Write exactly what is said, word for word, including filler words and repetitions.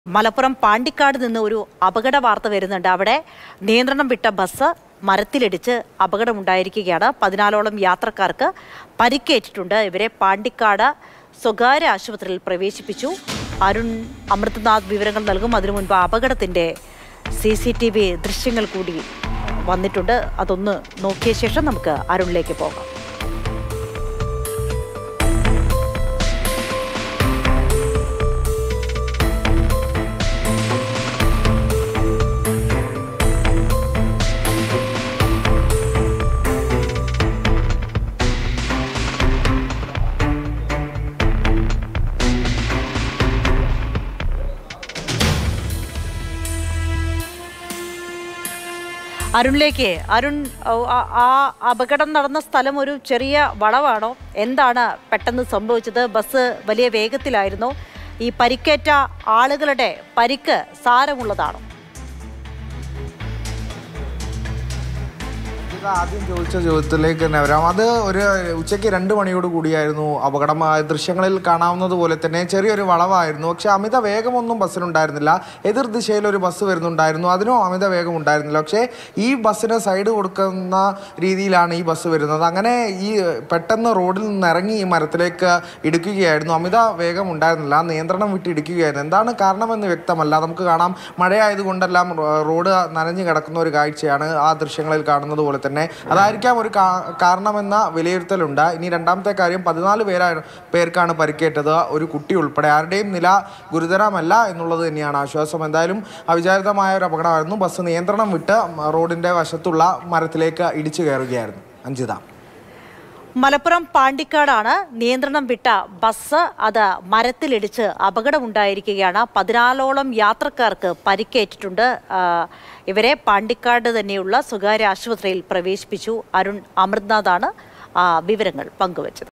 Malappuram Pandikad നിന്ന് ഒരു അപകട വാർത്ത വരുന്നുണ്ട്. അവിടെ നിയന്ത്രണം വിട്ട ബസ് മരത്തിലിടിച്ച് അപകടമുണ്ടായിരിക്കുകയാണ്. പതിനാലോളം യാത്രക്കാർക്ക് പരിക്കേറ്റിട്ടുണ്ട്. ഇവരെ പാണ്ടിക്കാട് സ്വകാര്യ ആശുപത്രിയിൽ പ്രവേശിപ്പിച്ചു. അരുൺ അമൃതനാഥ് വിവരങ്ങൾ നൽകും. അതിനു മുൻപ് അപകടത്തിന്റെ സി സി ടി വി ദൃശ്യങ്ങൾ കൂടി വന്നിട്ടുണ്ട്. അതൊന്ന് നോക്കിയ ശേഷം നമുക്ക് അരുണിലേക്ക് പോകാം. അരുണിലേക്ക് അരുൺ ആ അപകടം നടന്ന സ്ഥലം ഒരു ചെറിയ വളവാണോ? എന്താണ് പെട്ടെന്ന് സംഭവിച്ചത്? ബസ് വലിയ വേഗത്തിലായിരുന്നു. ഈ പരിക്കേറ്റ ആളുകളുടെ പരിക്ക് സാരമുള്ളതാണോ? ആദ്യം ചോദിച്ച ചോദ്യത്തിലേക്ക് തന്നെ വരാം. അത് ഒരു ഉച്ചയ്ക്ക് രണ്ട് മണിയോട് കൂടിയായിരുന്നു അപകടം. ദൃശ്യങ്ങളിൽ കാണാവുന്നത് പോലെ തന്നെ ചെറിയൊരു വളവായിരുന്നു. പക്ഷെ അമിത വേഗമൊന്നും ബസ്സിനുണ്ടായിരുന്നില്ല. എതിർ ദിശയിൽ ഒരു ബസ് വരുന്നുണ്ടായിരുന്നു, അതിനും അമിത വേഗം ഉണ്ടായിരുന്നില്ല. പക്ഷേ ഈ ബസ്സിന് സൈഡ് കൊടുക്കുന്ന രീതിയിലാണ് ഈ ബസ് വരുന്നത്. അങ്ങനെ ഈ പെട്ടെന്ന് റോഡിൽ നിന്ന് ഇറങ്ങി ഈ മരത്തിലേക്ക് ഇടിക്കുകയായിരുന്നു. അമിത വേഗം ഉണ്ടായിരുന്നില്ല, നിയന്ത്രണം വിട്ട് ഇടിക്കുകയായിരുന്നു. എന്താണ് കാരണമെന്ന് വ്യക്തമല്ല. നമുക്ക് കാണാം, മഴയായതുകൊണ്ടെല്ലാം റോഡ് നനഞ്ഞു കിടക്കുന്ന ഒരു കാഴ്ചയാണ് ആ ദൃശ്യങ്ങളിൽ കാണുന്നത് പോലെ തന്നെ. അതായിരിക്കാം ഒരു കാരണമെന്ന വിലയിരുത്തലുണ്ട്. ഇനി രണ്ടാമത്തെ കാര്യം, പതിനാല് പേരാണ് പേർക്കാണ് പരിക്കേറ്റത്, ഒരു കുട്ടി ഉൾപ്പെടെ. ആരുടെയും നില ഗുരുതരമല്ല എന്നുള്ളത് തന്നെയാണ് ആശ്വാസം. എന്തായാലും അവിചാരിതമായ ഒരു അപകടമായിരുന്നു. ബസ് നിയന്ത്രണം വിട്ട് റോഡിന്റെ വശത്തുള്ള മരത്തിലേക്ക് ഇടിച്ചു കയറുകയായിരുന്നു. അഞ്ജിത, മലപ്പുറം പാണ്ടിക്കാടാണ് നിയന്ത്രണം വിട്ട ബസ് അത് മരത്തിലിടിച്ച് അപകടമുണ്ടായിരിക്കുകയാണ്. പതിനാലോളം യാത്രക്കാർക്ക് പരിക്കേറ്റിട്ടുണ്ട്. ഇവരെ പാണ്ടിക്കാട് തന്നെയുള്ള സ്വകാര്യ ആശുപത്രിയിൽ പ്രവേശിപ്പിച്ചു. അരുൺ അമൃതനാഥാണ് വിവരങ്ങൾ പങ്കുവച്ചത്.